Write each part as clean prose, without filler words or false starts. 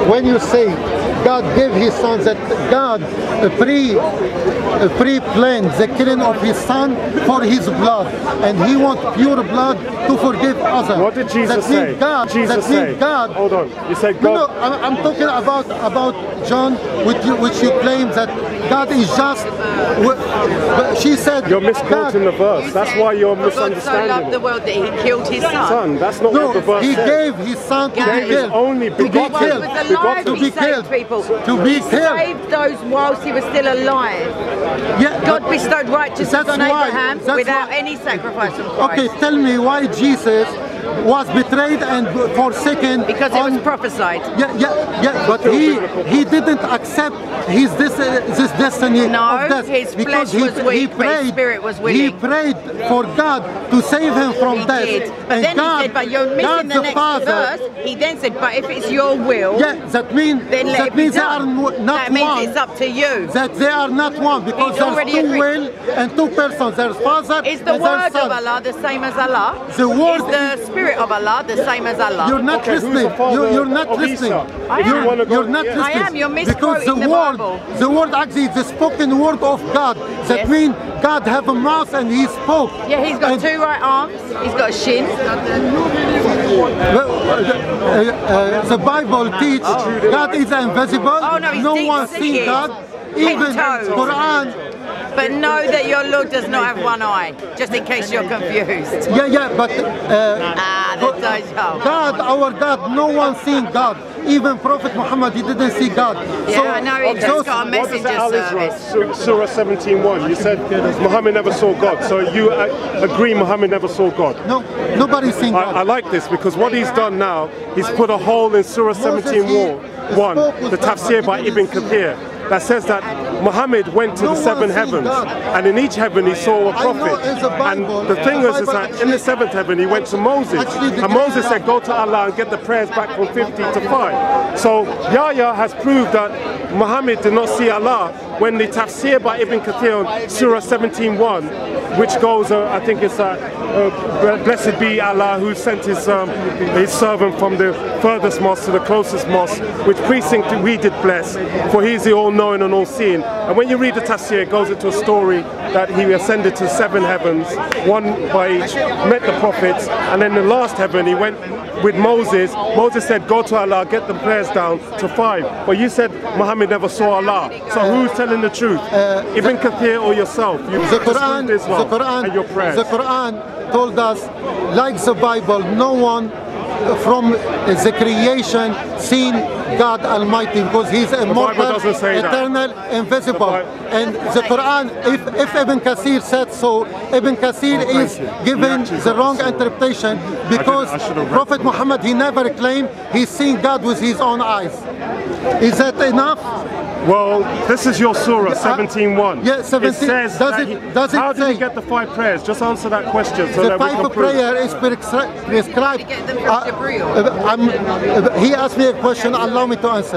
when you say God gave his son, that God pre-planned the killing of his son for his blood, and he wants pure blood to forgive others. What did Jesus say? Jesus said, God. Hold on. You said God. No, I'm talking about John, which you claim that God is just. She said. You're misquoting the verse. That's why you're misunderstanding. God so loved the world that he killed his son. That's not what the verse he said. gave his son to be killed. Only to be killed. To be killed. People. To be he killed. saved those whilst he was still alive. Yeah, God bestowed righteousness on Abraham without any sacrifice of Christ. Okay, tell me why Jesus was betrayed and forsaken. Because it was prophesied. Yeah, but he didn't accept this destiny of death. His flesh was weak, but his spirit was willing. He prayed for God to save him from death. Did. But then he said, but you're missing the next verse. He then said, but if it's your will, that means they are not that means one. It's up to you. That they are not one, because there's two will and two persons. There's Father Is the and word there's Son. of Allah the same as Allah? The word is the spirit of Allah the same as Allah? You're not listening. You're not listening. You're not listening. I am. You're because misquoting the Bible. The word actually is the spoken word of God. That means God have a mouth and he spoke. Yeah, he's got two right arms. He's got a shin. The Bible teaches God is invisible. Oh, no one sees God. Even Quran. But know that your Lord does not have one eye, just in case you're confused. But God, our God, no one seen God. Even Prophet Muhammad, he didn't see God. Yeah, I know, he just got a messenger service. Surah 17:1, you said Muhammad never saw God, so you agree Muhammad never saw God? No, nobody's seen God. I like this, because what he's done now, he's put a hole in Surah 17:1, the tafsir by Ibn Kathir, that says that Muhammad went to the seven heavens, and in each heaven he saw a prophet. And the thing is that in the seventh heaven he went to Moses, and Moses said, go to Allah and get the prayers back from 50 to 5. So Yahya has proved that Muhammad did not see Allah when the tafsir by Ibn Kathir on Surah 17:1, which goes, I think it's blessed be Allah who sent his servant from the furthest mosque to the closest mosque, which precinct we did bless, for he is the all-knowing and all-seeing. And when you read the tafsir, it goes into a story that he ascended to 7 heavens, one by each, met the prophets, and then the last heaven he went with Moses. Moses said, go to Allah, get the prayers down to 5. But you said Muhammad never saw Allah. So who's telling the truth? Ibn Kathir or yourself? The Quran and your prayers. The Quran told us, like the Bible, no one from the creation seen God Almighty, because He's immortal, eternal, invisible. And the Quran, if Ibn Kathir said so, Ibn Kathir is given the wrong interpretation, because Prophet Muhammad, he never claimed he's seen God with his own eyes. Is that enough? Well, this is your Surah 17:1. Yeah, 17. It says, how did he get the 5 prayers? Just answer that question. So the 5 prayer is prescribed. He asked me a question, allow me to answer.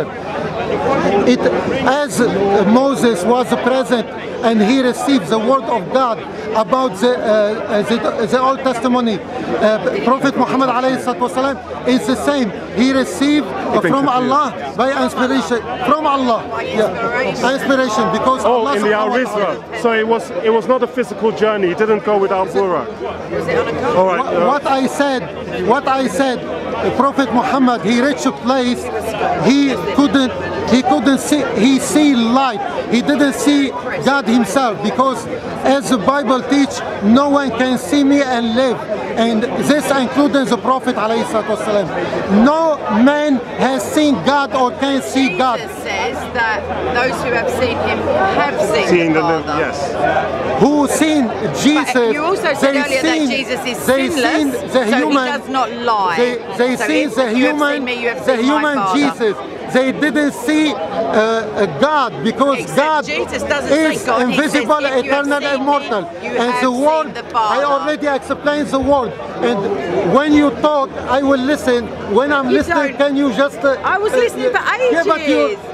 As Moses was present and he received the word of God about the Old Testimony, Prophet Muhammad والسلام, is the same. He received from Allah by inspiration. From Allah, inspiration, because Allah in the Al-Rizra. So it was not a physical journey. He didn't go with Al-Buraq. All right. What I said, Prophet Muhammad, he reached a place he couldn't see. He see light. He didn't see God himself, because as the Bible teaches, no one can see me and live. And this includes the Prophet ﷺ. No man has seen God or can see God. Jesus says that those who have seen him have seen the Father. Yes. Who seen Jesus? But you also said earlier that Jesus is sinless, so he does not lie. They seen the human Jesus. They didn't see God, because God Jesus doesn't is say God. invisible, He says, eternal, immortal. And the word, I already explained the word. And when you talk, I will listen. When I'm listening, can you just... I was listening for ages. Yeah, but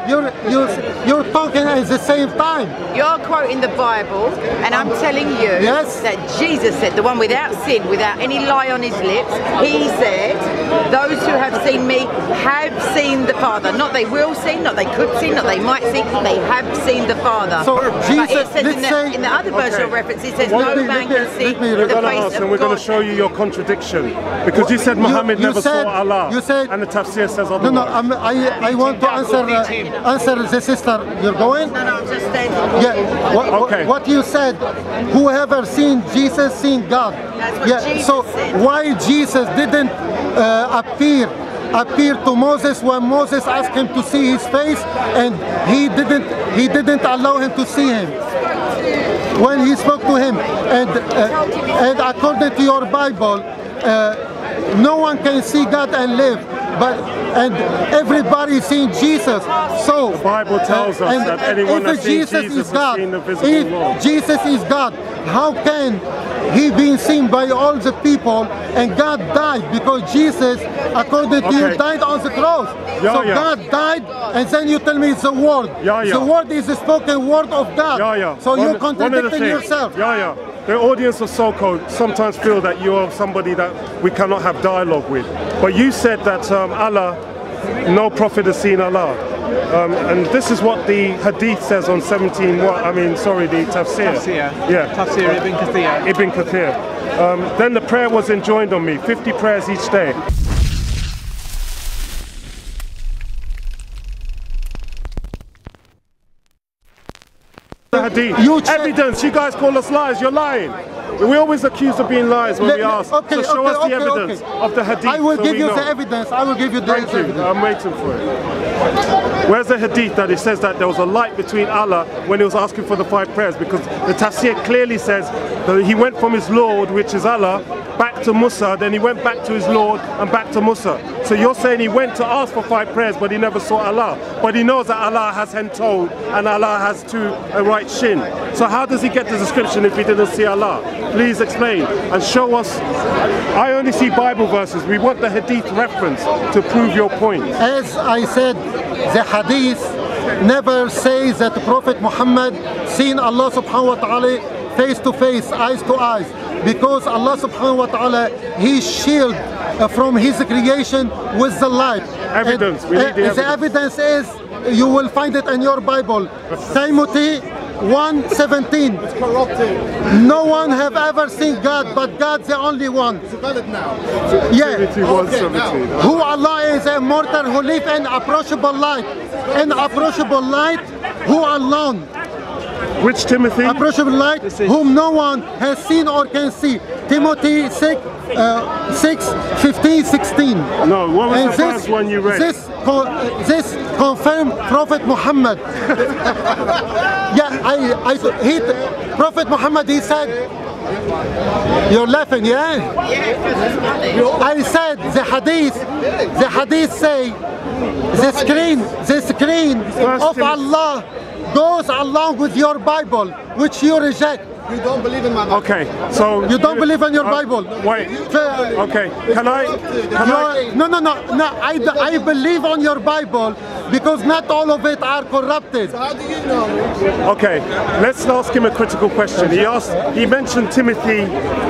you're talking at the same time. You're quoting the Bible, and I'm telling you that Jesus said, the one without sin, without any lie on his lips, he said, those who have seen me have seen the Father. Not they will see, not they could see, not they might see, they have seen the Father. So Jesus, but it says in the other version of reference, it says no man can see the face of God. We're going to show you your contradiction, because you said Muhammad never saw Allah, and the tafsir says otherwise. No, I want to answer the sister. You're going? No, I'm just saying. Yeah. What you said, whoever seen Jesus seen God. That's what Jesus said. Why Jesus didn't appear to Moses when Moses asked him to see his face, and he didn't allow him to see him when he spoke to him, and according to your Bible, no one can see God and live, and everybody seen Jesus. So the Bible tells us that anyone that sees Jesus has seen the visible Lord. If Jesus is God, how can he being seen by all the people, and God died because Jesus, according to you, died on the cross. God died, and then you tell me it's the word. The word is the spoken word of God. So you're contradicting yourself. The audience of SoCo sometimes feel that you are somebody that we cannot have dialogue with. But you said that Allah, no prophet has seen Allah. And this is what the hadith says on 17, the tafsir. Tafsir Ibn Kathir. Ibn Kathir. Then the prayer was enjoined on me, 50 prayers each day. Hadith. Evidence, you guys call us liars, you're lying. We always accused of being liars when we ask. So show us the evidence of the hadith. I will give you the evidence. I will give you the evidence. Thank you. I'm waiting for it. Where's the hadith that it says that there was a light between Allah when he was asking for the 5 prayers? Because the tafsir clearly says that he went from his Lord, which is Allah, back to Musa, then he went back to his Lord and back to Musa. So you're saying he went to ask for 5 prayers but he never saw Allah. But he knows that Allah has hand told and Allah has a right shin. So how does he get the description if he didn't see Allah? Please explain and show us. I only see Bible verses. We want the hadith reference to prove your point. As I said, the hadith never says that Prophet Muhammad seen Allah subhanahu wa ta'ala face to face, eyes to eyes, because Allah subhanahu wa ta'ala, he shield from his creation with the light. Evidence. We need the evidence. The evidence is, you will find it in your Bible. Timothy 1:17. It's corrupted. No one have ever seen God, but God's the only one. It's valid now. Yeah. Okay, who Allah is immortal, who live in approachable light. In approachable light, who alone? Which Timothy? Approachable light, whom no one has seen or can see. Timothy 6, 15, 16. No, what was the first one you read? This confirmed Prophet Muhammad. Prophet Muhammad, he said, you're laughing, yeah? Yeah, I said the hadith say, the screen of Allah goes along with your Bible, which you reject. You don't believe in my Bible. Okay, so you don't believe in your Bible. Wait. Okay. Can I? No. I believe on your Bible because not all of it are corrupted. So how do you know? Okay, let's ask him a critical question. He mentioned Timothy,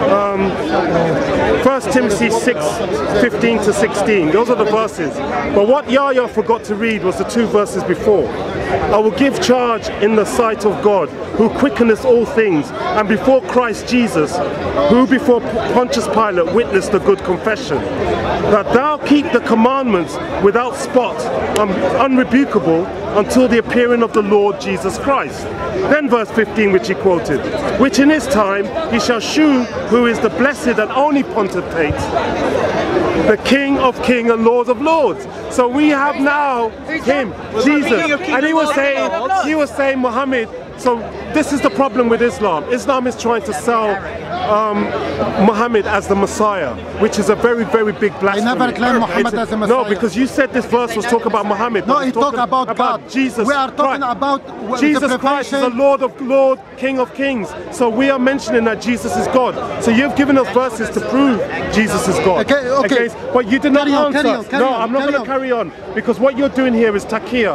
1 Timothy 6:15 to 16. Those are the verses. But what Yahya forgot to read was the 2 verses before. I will give charge in the sight of God, who quickeneth all things, and before Christ Jesus, who before Pontius Pilate witnessed a good confession, that thou keep the commandments without spot, unrebukable, until the appearing of the Lord Jesus Christ. Then verse 15, which he quoted, which in his time he shall shew who is the blessed and only potentate, the King of kings and Lord of lords. So we have now him, Jesus, and he was saying Muhammad. So this is the problem with Islam. Islam is trying to sell Muhammad as the Messiah, which is a very, very big blasphemy. I never claimed Muhammad as a Messiah. No, because you said this verse was talking about Muhammad. No, it talks about God. Jesus. We are talking about Jesus Christ is the Lord of Lords, King of Kings. So we are mentioning that Jesus is God. So you've given us verses to prove Jesus is God. Okay. But you did not answer. Carry on, I'm not going to carry on, because what you're doing here is taqiyya.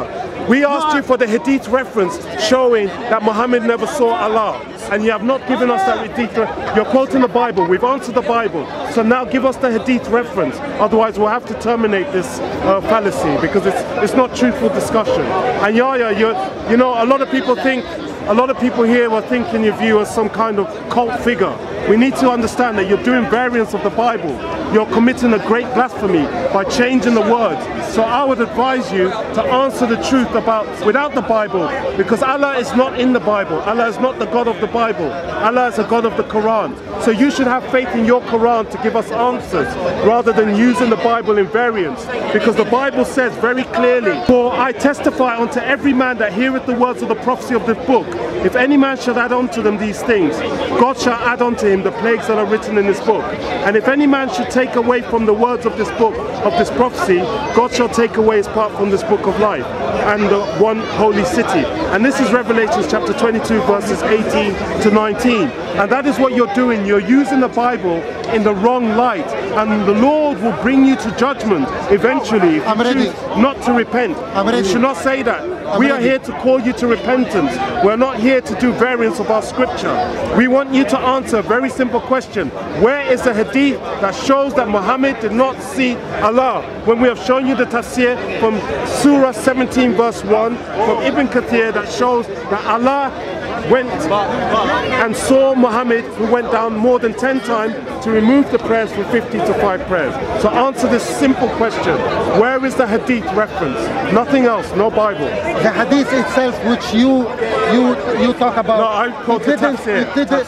We asked you for the Hadith reference showing that Muhammad never saw Allah, and you have not given us that Hadith. You're quoting the Bible. We've answered the Bible. So now give us the Hadith reference. Otherwise, we'll have to terminate this fallacy because it's not truthful discussion. And Yahya, you know, a lot of people here are thinking of you as some kind of cult figure. We need to understand that you're doing variants of the Bible. You're committing a great blasphemy by changing the words. So I would advise you to answer the truth without the Bible, because Allah is not in the Bible. Allah is not the God of the Bible. Allah is the God of the Quran. So you should have faith in your Quran to give us answers rather than using the Bible in variants, because the Bible says very clearly, "For I testify unto every man that heareth the words of the prophecy of this book. If any man shall add unto them these things, God shall add unto him the plagues that are written in this book. And if any man should take away from the words of this book, of this prophecy, God shall take away his part from this book of life and the one holy city." And this is Revelation chapter 22 verses 18 to 19. And that is what you're doing. You're using the Bible in the wrong light, and the Lord will bring you to judgment eventually if you choose not to repent. You should not say that. We are here to call you to repentance. We're not here to do variants of our scripture. We want you to answer a very simple question. Where is the hadith that shows that Muhammad did not see Allah? When we have shown you the tafsir from Surah 17 verse 1 from Ibn Kathir that shows that Allah went and saw Muhammad, who went down more than 10 times to remove the prayers from 50 to 5 prayers. So answer this simple question. Where is the hadith reference? Nothing else, no Bible. The hadith itself which you talk about. No, I quote the tafsir.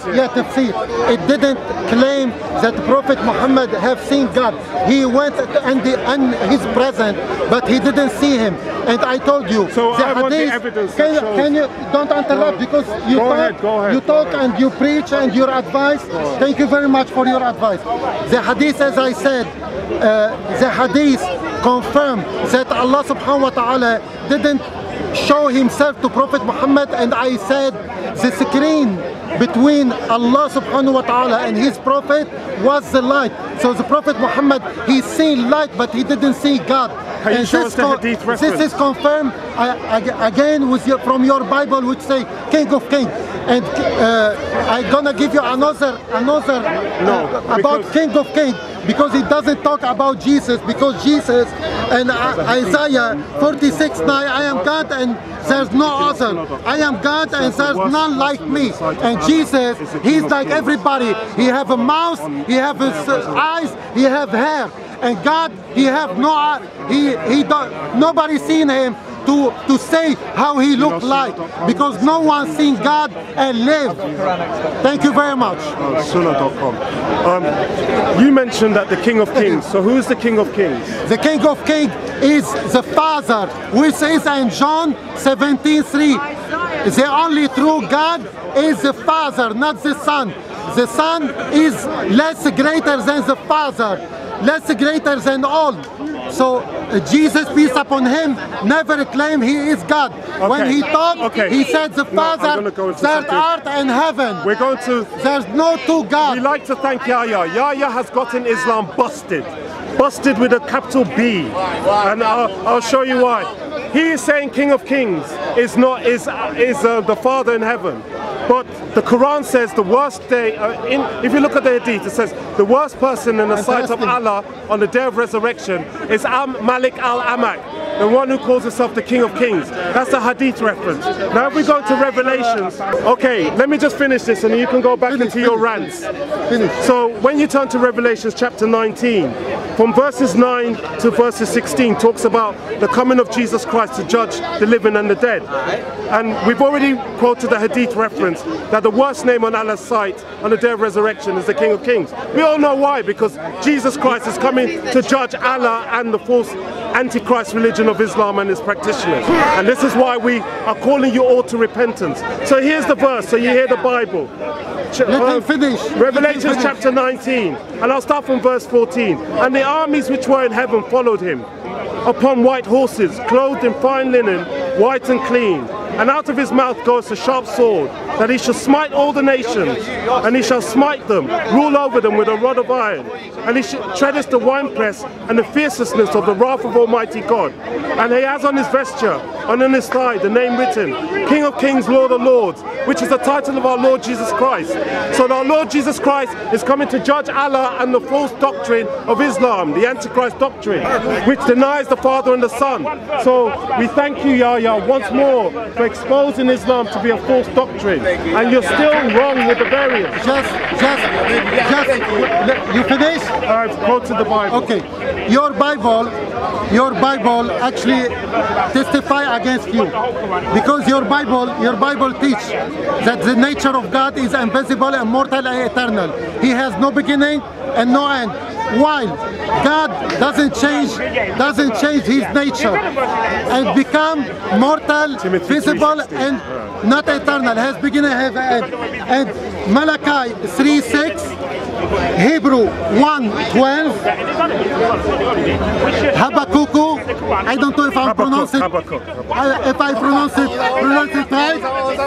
It didn't claim that Prophet Muhammad have seen God. He went and he's present, but he didn't see him. And I told you, so the I hadith, want the evidence. Can you don't interrupt, because you go talk, ahead. you talk and you preach and your advice. Thank you very much for your advice. The hadith, as I said, the hadith confirm that Allah subhanahu wa ta'ala didn't show himself to Prophet Muhammad, and I said the screen between Allah subhanahu wa ta'ala and his prophet was the light. So the Prophet Muhammad, he seen light, but he didn't see God. Can you show us the hadith reference? This is confirmed again from your Bible, which say King of Kings. And I'm gonna give you another about King of Kings, because it doesn't talk about Jesus, because Jesus in Isaiah 46:9, I am God and there's no other. I am God and there's none like me. And Jesus, he's like everybody. He have a mouth, he have his eyes, he have hair. And God, he have no, nobody seen him to say how he looked like, because no one seen God and lived. Thank you very much. Sunnah.com. You mentioned that the King of Kings. So who is the King of Kings? The King of Kings is the Father, which is in John 17:3. The only true God is the Father, not the Son. The Son is less greater than the Father, less greater than all. So Jesus, peace upon him, never claimed he is God. Okay. When he talked, he said the Father, there's earth and heaven. There's no two gods. We like to thank Yahya. Yahya has gotten Islam busted. Busted with a capital B. And I'll show you why. He is saying King of Kings is the Father in heaven. But the Quran says the worst day, if you look at the hadith, it says the worst person in the sight of Allah on the day of resurrection is Malik al-Amak, the one who calls himself the King of Kings. That's the hadith reference. Now if we go to Revelations, okay, let me just finish this and then you can go back into your rants. So when you turn to Revelations chapter 19, from verses 9 to verses 16 talks about the coming of Jesus Christ to judge the living and the dead. And we've already quoted the hadith reference that the worst name on Allah's sight on the day of resurrection is the King of Kings. We all know why, because Jesus Christ is coming to judge Allah and the false Antichrist religion of Islam and its practitioners. And this is why we are calling you all to repentance. So here's the verse, so you hear the Bible. Revelation chapter 19, and I'll start from verse 14. And the armies which were in heaven followed him upon white horses, clothed in fine linen, white and clean. and out of his mouth goes a sharp sword, that he shall smite all the nations, and he shall smite them, rule over them with a rod of iron, and he treadeth the winepress and the fierceness of the wrath of Almighty God. And he has on his vesture, and on his thigh, the name written, King of Kings, Lord of Lords, which is the title of our Lord Jesus Christ. So our Lord Jesus Christ is coming to judge Allah and the false doctrine of Islam, the Antichrist doctrine, which denies the Father and the Son. So we thank you, Yahya, once more for exposing Islam to be a false doctrine, and you're still wrong with the variants. You finish? I've quoted the Bible. Okay, your Bible actually testify against you, because your Bible teach that the nature of God is invisible, immortal, and eternal. He has no beginning and no end. While God doesn't change his nature and become mortal, visible, and not eternal, has beginning, have end. And Malachi 3:6, Hebrew 1:12, Habakkuk, I don't know if I pronounce it, if I pronounce it right,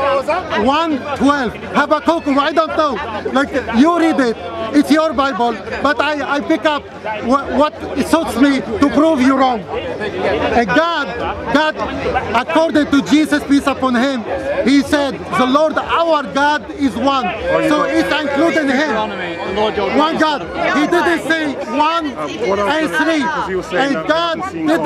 1:12, Habakkuk, I don't know, like you read it, it's your Bible, but I pick up what suits me to prove you wrong. And God, according to Jesus, peace upon him, he said, the Lord our God is one. So it's including him. One God. He didn't say one and three. And God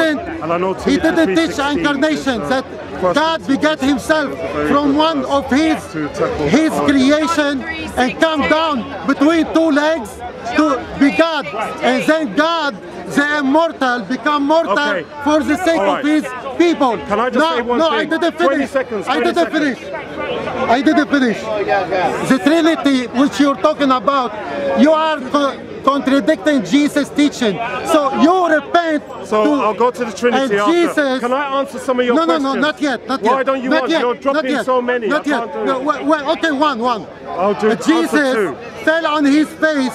didn't teach incarnation, that God begat himself from one of his creation and come down between two legs to be God. And then God, the immortal, become mortal for the sake of his people. Can I just say one thing? I didn't finish. 20 seconds. I didn't finish. The Trinity, which you're talking about, you are contradicting Jesus' teaching. So you repent. So I'll go to the Trinity after. Jesus, can I answer some of your questions? No, not yet. Why don't you want? You're dropping so many. Not yet. Okay, one. I'll do Jesus fell on his face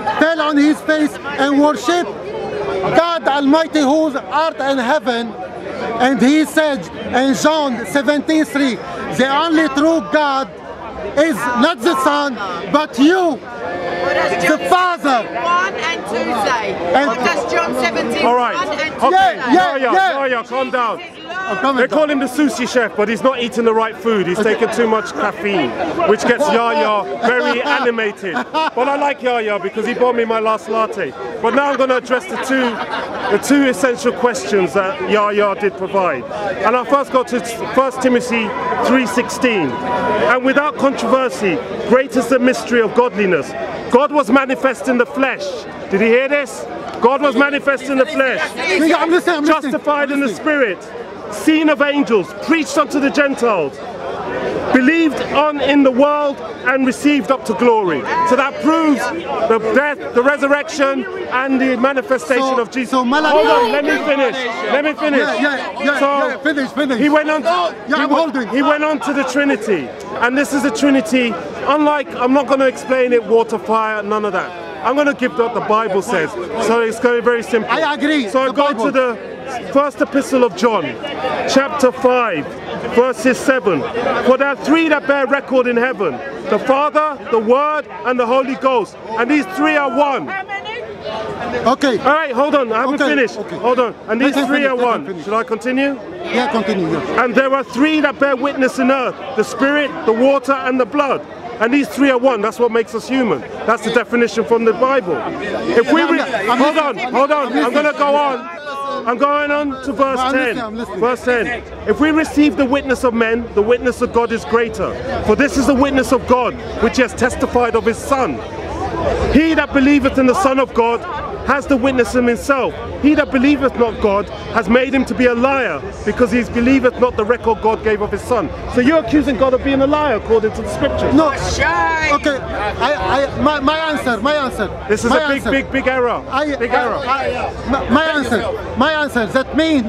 and worshiped God Almighty, who's art and heaven. And he said in John 17:3, the only true God is not the Son, but you, the Father. 1 and 2 say. What does John 17, all right. 1 and 2 Yeah, calm down. They call him the sushi chef, but he's not eating the right food. He's taking too much caffeine, which gets Yahya very animated. But I like Yahya because he bought me my last latte. But now I'm going to address the two essential questions that Yahya did provide. And I'll first go to 1 Timothy 3:16. And without controversy, great is the mystery of godliness. God was manifest in the flesh. Did you hear this? God was manifest in the flesh. I'm listening. Justified in the spirit. Seen of angels, preached unto the Gentiles, believed on in the world, and received up to glory. So that proves the death, the resurrection, and the manifestation of Jesus. So Malachi, hold on, let me finish. Finish. He went on. He went on to the Trinity, and this is a Trinity. Unlike, I'm not going to explain it, water, fire, none of that. I'm going to give what the Bible says. So it's going to be very simple. I agree. So I go to the first epistle of John, chapter 5, verses 7. For there are three that bear record in heaven, the Father, the Word, and the Holy Ghost. And these three are one. Okay. All right, hold on. I haven't finished. Okay. Hold on. And these three are one. Should I continue? Yeah, continue. Yeah. And there are three that bear witness in earth, the Spirit, the water, and the blood. And these three are one. That's what makes us human. That's the definition from the Bible. If we hold on. I'm going to go on. I'm going on to verse 10. Verse 10. If we receive the witness of men, the witness of God is greater. For this is the witness of God, which he has testified of his Son. He that believeth in the Son of God has the witness in himself. He that believeth not God has made him to be a liar, because he believeth not the record God gave of his Son. So you're accusing God of being a liar according to the scriptures. No. Okay. My answer. This is a big error. Big error. My answer. That means.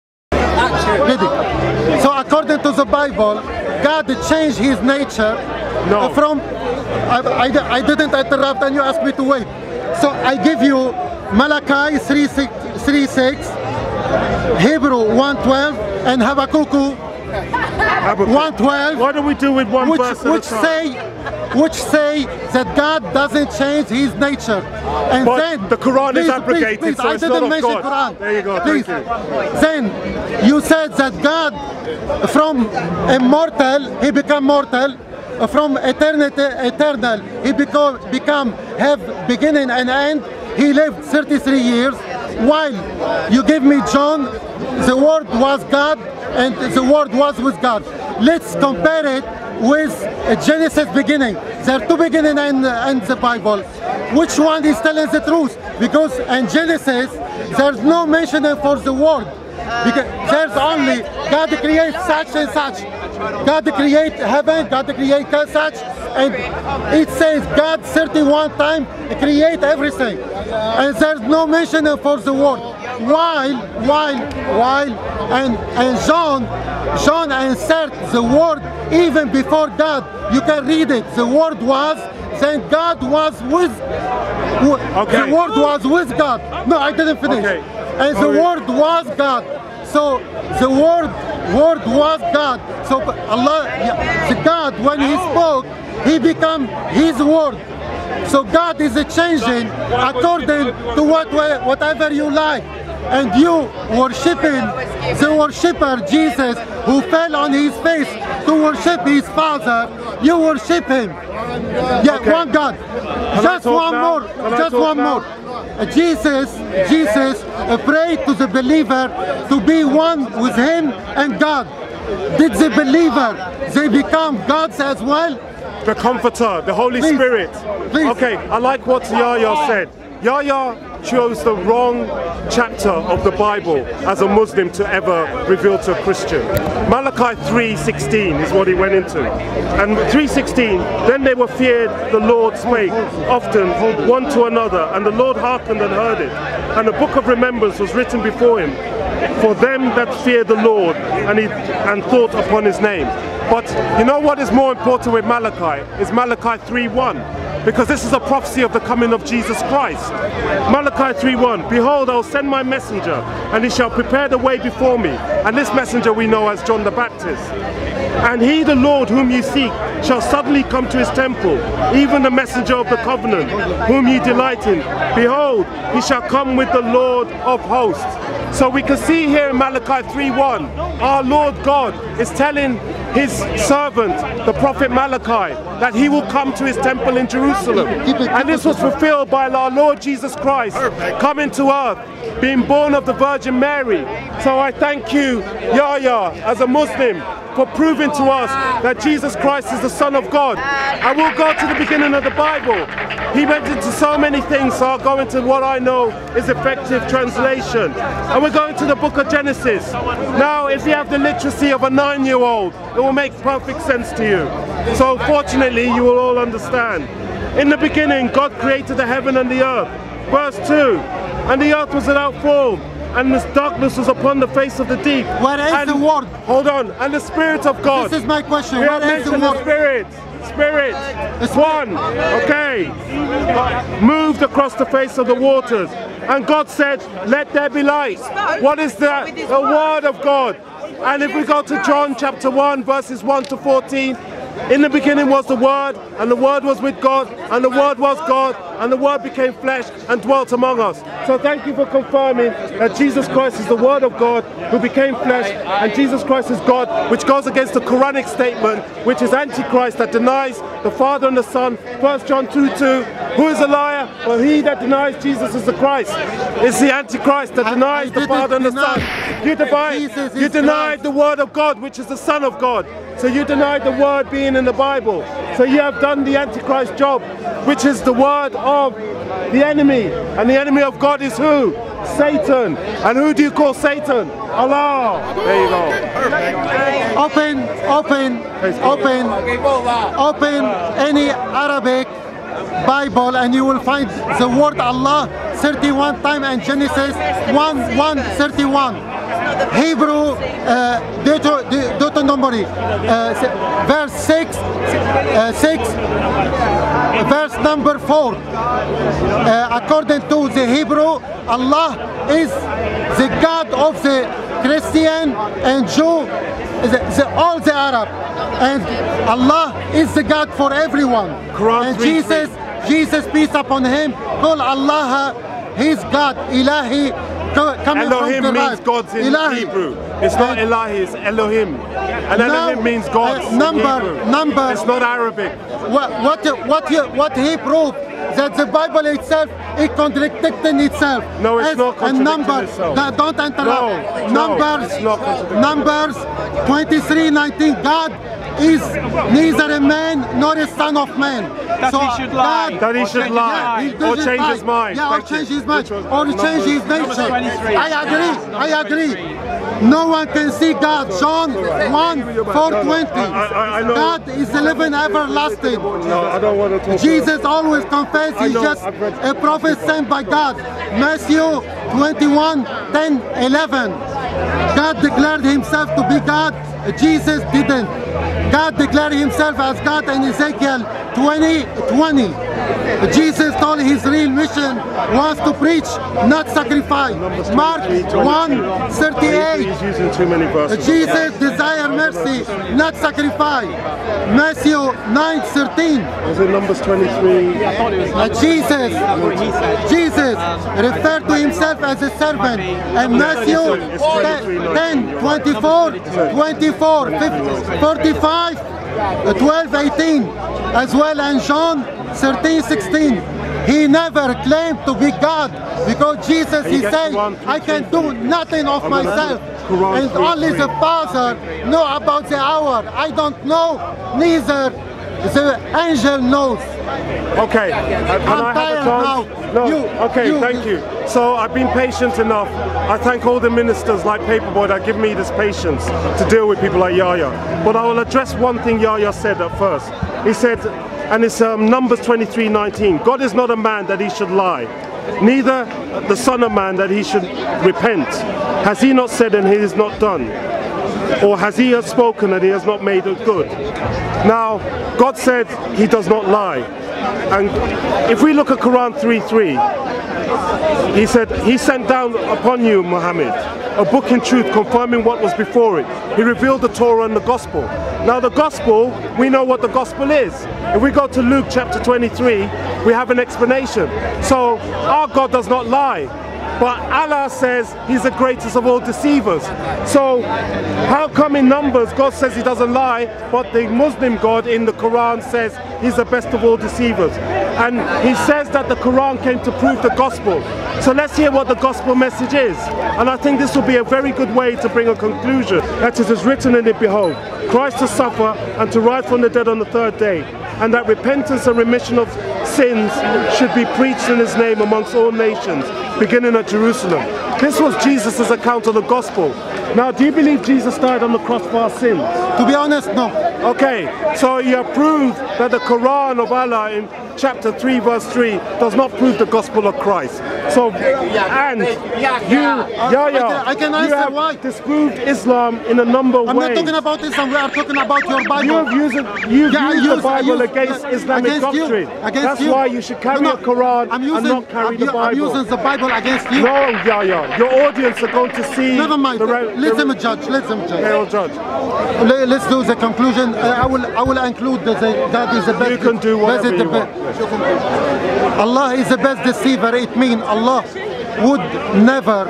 So according to the Bible, God changed his nature. No. From. I didn't interrupt, and you asked me to wait. So I give you Malachi 3:6, Hebrew 1:12, and Habakkuk 1:12. Why don't we do with one verse at a time? Which say that God doesn't change His nature, and but then the Quran is abrogated, please, so I it's didn't not of mention God. Quran. There you go. Please. Thank you. Then you said that God, from immortal, He become mortal. From eternity, eternal, He become have beginning and end. He lived 33 years. While you give me John, the Word was God, and the Word was with God. Let's compare it with Genesis beginning. There are two beginnings in the Bible. Which one is telling the truth? Because in Genesis, there's no mentioning for the Word. Because there's only God creates such and such. God create heaven, God create such, and it says God 31 times create everything. And there's no mention for the word. While and John insert the word even before God. You can read it. The word was, then God was with, the word was with God. No, I didn't finish. Okay. And the word was God. So the word was God. So Allah, the God, when He spoke, He became His word. So God is changing according to whatever you like. And you worshiping the worshipper Jesus, who fell on his face to worship his Father. You worship Him. Yeah, okay. One God. Just one more. Just one more. Jesus prayed to the believer to be one with Him and God. Did the believer, they become gods as well? The Comforter, the Holy Spirit. Please. Okay, I like what Yahya said. Yahya chose the wrong chapter of the Bible as a Muslim to ever reveal to a Christian. Malachi 3:16 is what he went into. And 3:16, then they were feared, the Lord spake often one to another, and the Lord hearkened and heard it. And the book of remembrance was written before Him for them that fear the Lord, and thought upon His name. But you know what is more important with Malachi? Is Malachi 3:1. Because this is a prophecy of the coming of Jesus Christ. Malachi 3:1, behold, I'll send my messenger, and he shall prepare the way before me. And this messenger we know as John the Baptist. And he, the Lord, whom ye seek, shall suddenly come to his temple, even the messenger of the covenant, whom ye delight in. Behold, he shall come with the Lord of hosts. So we can see here in Malachi 3:1, our Lord God is telling His servant, the prophet Malachi, that He will come to His temple in Jerusalem. And this was fulfilled by our Lord Jesus Christ coming to earth, being born of the Virgin Mary. So I thank you, Yahya, as a Muslim, for proving to us that Jesus Christ is the Son of God. I will go to the beginning of the Bible. He went into so many things, so I'll go into what I know is effective translation. And we're going to the book of Genesis. Now, if you have the literacy of a 9-year-old, it will make perfect sense to you. So fortunately, you will all understand. In the beginning, God created the heaven and the earth. Verse 2, and the earth was without form, and this darkness was upon the face of the deep. Where is the word? Hold on. And the Spirit of God. This is my question. We Where have is the mentioned word? the Spirit. Spirit. It's one. Okay. Moved across the face of the waters. And God said, let there be light. What is that? The Word of God. And if we go to John chapter 1, verses 1 to 14, in the beginning was the Word, and the Word was with God, and the Word was God, and the Word became flesh and dwelt among us. So thank you for confirming that Jesus Christ is the Word of God who became flesh, and Jesus Christ is God, which goes against the Quranic statement, which is Antichrist, that denies the Father and the Son. 1 John 2:2, who is a liar? Well, he that denies Jesus is the Christ. It's the Antichrist that denies the Father and the Son. You denied the Word of God, which is the Son of God. So you denied the Word being in the Bible. So you have done the Antichrist job, which is the word of the enemy. And the enemy of God is who? Satan. And who do you call Satan? Allah. There you go. Open any Arabic Bible and you will find the word Allah 31 times in Genesis 1:31. Hebrew Deuteronomy verse 6 verse number 4. According to the Hebrew, Allah is the God of the Christian and Jew all the Arab, and Allah is the God for everyone. Quran and 3:3. Jesus, peace upon him, call Allah his God, Ilahi. Elohim means gods in Hebrew. It's not Ilahi, it's Elohim. And Elohim means gods in Hebrew. It's not Arabic. What he proved, that the Bible itself is contradicting itself. No, it's not contradicting itself. Don't interrupt. No, Numbers 23:19. God is neither a man nor a son of man. That he should lie. That he should lie. Or change his mind. Yeah, or change his mind. Or change his nature. I agree. No one can see God. John 1:420. God is the living everlasting. No, I don't want to talk. Jesus always confessed he's just a prophet sent by God. Matthew 21:10-11. God declared himself to be God. Jesus didn't. God declared himself as God in Ezekiel 20:20. Jesus told his real mission was to preach, not sacrifice. Mark 1:38. He's using too many verses. Jesus desired mercy, not sacrifice. Matthew 9:13. Is it Numbers 23? Jesus referred to himself as a servant. And Matthew 10:24, 45, 12:18, as well as John 13:16. He never claimed to be God, because Jesus, he said, I can do nothing of myself, and only the Father know about the hour. I don't know, neither the angel knows. Okay, I'm tired now. No, thank you. So I've been patient enough. I thank all the ministers like Paperboy that give me this patience to deal with people like Yahya. But I will address one thing Yahya said at first. He said, and it's Numbers 23:19, God is not a man that he should lie, neither the son of man that he should repent. Has he not said and he has not done? Or has he spoken and he has not made it good? Now, God said he does not lie. And if we look at Quran 3:3, he said, he sent down upon you, Muhammad, a book in truth confirming what was before it. He revealed the Torah and the gospel. Now the gospel, we know what the gospel is. If we go to Luke chapter 23, we have an explanation. So our God does not lie. But Allah says he's the greatest of all deceivers. So how come in Numbers God says he doesn't lie, but the Muslim God in the Quran says he's the best of all deceivers? And he says that the Quran came to prove the gospel. So let's hear what the gospel message is. And I think this will be a very good way to bring a conclusion. That it is written in it, behold, Christ to suffer and to rise from the dead on the third day, and that repentance and remission of sins should be preached in his name amongst all nations, beginning at Jerusalem. This was Jesus' account of the gospel. Now, do you believe Jesus died on the cross for our sins? To be honest, no. Okay, so you have proved that the Quran of Allah in chapter 3 verse 3 does not prove the gospel of Christ. So, and I can answer you have why. disproved Islam in a number of ways. I'm not talking about Islam, we are talking about your Bible. You've used the Bible against Islamic doctrine. That's why you should carry a Quran and not carry the Bible. I'm using the Bible against you. No, your audience are going to see. Never mind. Let them judge. They will judge. Let's do the conclusion. I will include that is the best. You can do whatever you want. Allah is the best deceiver. It means Allah would never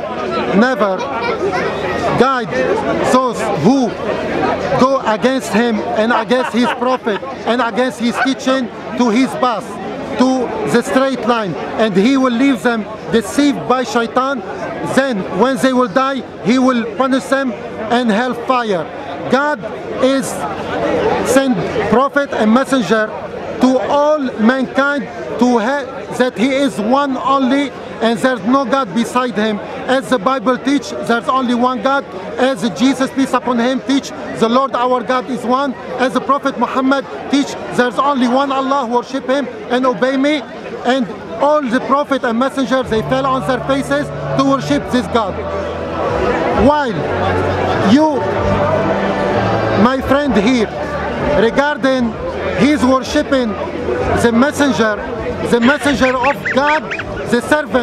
guide those who go against him and against his prophet and against his teaching to his path, to the straight line, and he will leave them deceived by shaitan. Then when they will die, he will punish them in hellfire. God is sent prophet and messenger to all mankind that he is one only, and there's no God beside him. As the Bible teaches, there's only one God. As Jesus, peace upon him, teach, the Lord our God is one. As the Prophet Muhammad teach, there's only one Allah, worship him and obey me. And all the prophet and messengers, they fell on their faces to worship this God. While you, my friend here, regarding he's worshiping the messenger of God, the servant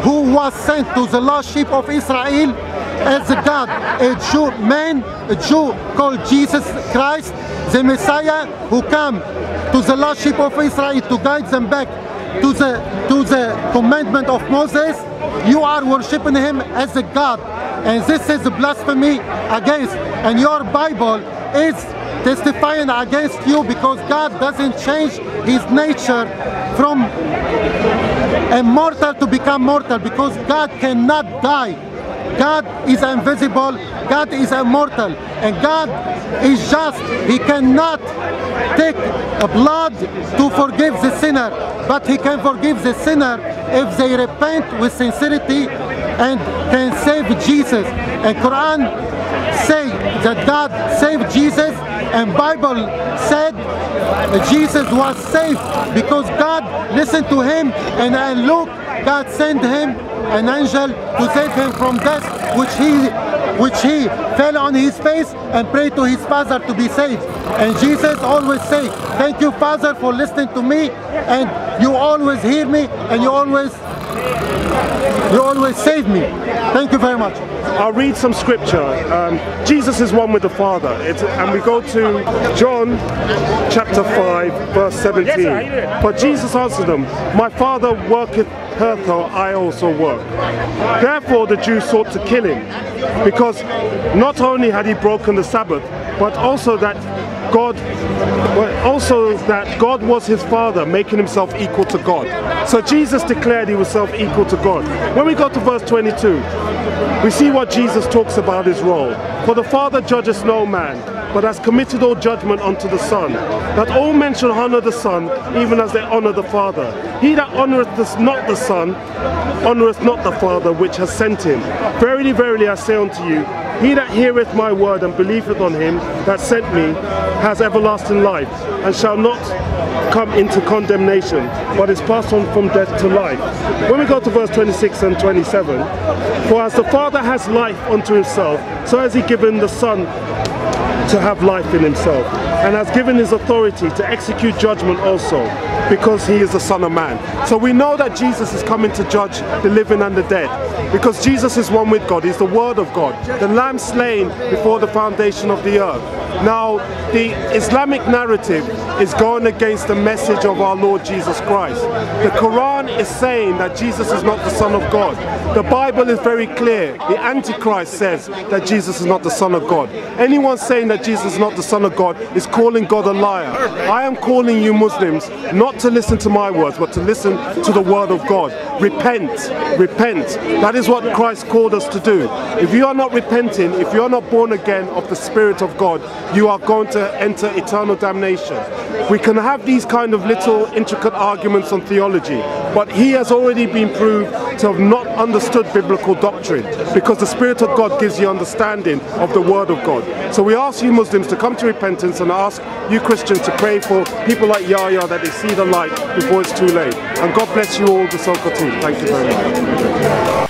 who was sent to the lost sheep of Israel as God, a Jew man, a Jew called Jesus Christ, the Messiah who came to the lost sheep of Israel to guide them back to the commandment of Moses. You are worshiping him as a God, and this is blasphemy against, and your Bible is testifying against you, because God doesn't change his nature from immortal to become mortal, because God cannot die. God is invisible, God is immortal, and God is just. He cannot take blood to forgive the sinner, but he can forgive the sinner if they repent with sincerity and can save Jesus. And Quran say that God saved Jesus, and Bible said Jesus was saved because God listened to him, and look, God sent him an angel to save him from death, which he fell on his face and prayed to his Father to be saved. And Jesus always say, thank you, Father, for listening to me, and you always hear me, and you always save me. Thank you very much. I'll read some scripture. Jesus is one with the Father. And we go to John chapter 5 verse 17. But Jesus answered them, my Father worketh hitherto, I also work. Therefore the Jews sought to kill him, because not only had he broken the Sabbath, but also that God was his Father, making himself equal to God. So Jesus declared he was self-equal to God. When we go to verse 22, we see what Jesus talks about his role. For the Father judges no man, but has committed all judgment unto the Son, that all men should honour the Son, even as they honour the Father. He that honoureth not the Son, honoureth not the Father which has sent him. Verily, verily, I say unto you, he that heareth my word and believeth on him that sent me has everlasting life, and shall not come into condemnation, but is passed on from death to life. When we go to verse 26 and 27, for as the Father has life unto himself, so has he given the Son to have life in himself, and has given his authority to execute judgment also, because he is the Son of Man. So we know that Jesus is coming to judge the living and the dead, because Jesus is one with God. He's the Word of God, the Lamb slain before the foundation of the earth. Now, the Islamic narrative is going against the message of our Lord Jesus Christ. The Quran is saying that Jesus is not the Son of God. The Bible is very clear. The Antichrist says that Jesus is not the Son of God. Anyone saying that Jesus is not the Son of God is calling God a liar. I am calling you Muslims not to listen to my words, but to listen to the Word of God. Repent, repent. That is what Christ called us to do. If you are not repenting, if you are not born again of the Spirit of God, you are going to enter eternal damnation. We can have these kind of little intricate arguments on theology, but he has already been proved to have not understood biblical doctrine, because the Spirit of God gives you understanding of the Word of God. So we ask you Muslims to come to repentance, and ask you Christians to pray for people like Yahya that they see the light before it's too late. And God bless you all, the Sokol team. Thank you very much.